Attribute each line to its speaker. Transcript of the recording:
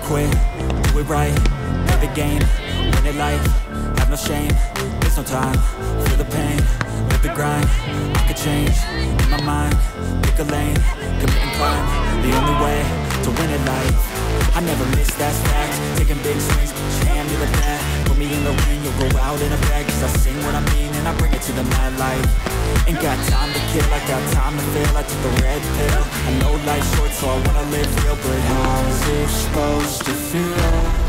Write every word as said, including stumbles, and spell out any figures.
Speaker 1: quit, do it right, play the game, win it life, have no shame, there's no time, feel the pain, live the grind, I could change, in my mind, pick a lane, commit and climb, the only way to win it life. I never miss, that's fact, taking big swings, put your hand to the bat, put me in the ring, you'll go out in a bag, cause I sing what I mean and I bring it to the mad light. Ain't got time to kill, I got time to feel, I took the red pill, I know life's short so I wanna live real, but how's it supposed to feel?